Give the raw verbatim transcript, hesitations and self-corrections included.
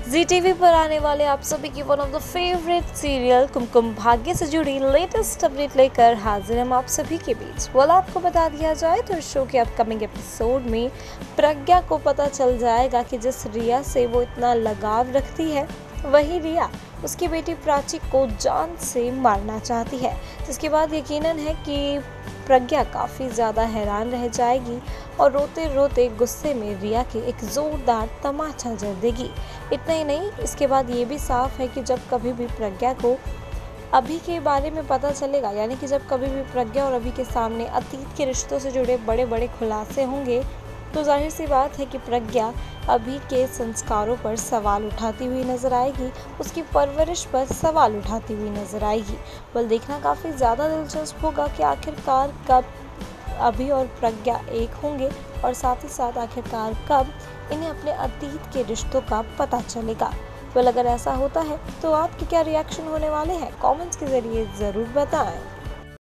जी TV पर आने वाले आप सभी की one of the favourite serial Kumkum Bhagya से जुड़ी लेटेस्ट अपडेट लेकर हाजिर हम आप सभी के बीच। वाला आपको बता दिया जाए तो शो के अपकमिंग एपिसोड में प्रज्ञा को पता चल जाएगा कि जिस रिया से वो इतना लगाव रखती है वही रिया उसकी बेटी प्राची को जान से मारना चाहती है, जिसके बाद यकीनन है कि प्रज्ञा काफ़ी ज़्यादा हैरान रह जाएगी और रोते रोते गुस्से में रिया के एक ज़ोरदार तमाचा जड़ देगी। इतना ही नहीं, इसके बाद ये भी साफ है कि जब कभी भी प्रज्ञा को अभी के बारे में पता चलेगा, यानी कि जब कभी भी प्रज्ञा और अभी के सामने अतीत के रिश्तों से जुड़े बड़े बड़े खुलासे होंगे तो जाहिर सी बात है कि प्रज्ञा अभी के संस्कारों पर सवाल उठाती हुई नजर आएगी, उसकी परवरिश पर सवाल उठाती हुई नजर आएगी। बल देखना काफ़ी ज़्यादा दिलचस्प होगा कि आखिरकार कब अभी और प्रज्ञा एक होंगे और साथ ही साथ आखिरकार कब इन्हें अपने अतीत के रिश्तों का पता चलेगा। बल अगर ऐसा होता है तो आपके क्या रिएक्शन होने वाले हैं, कमेंट्स के ज़रिए ज़रूर बताएं।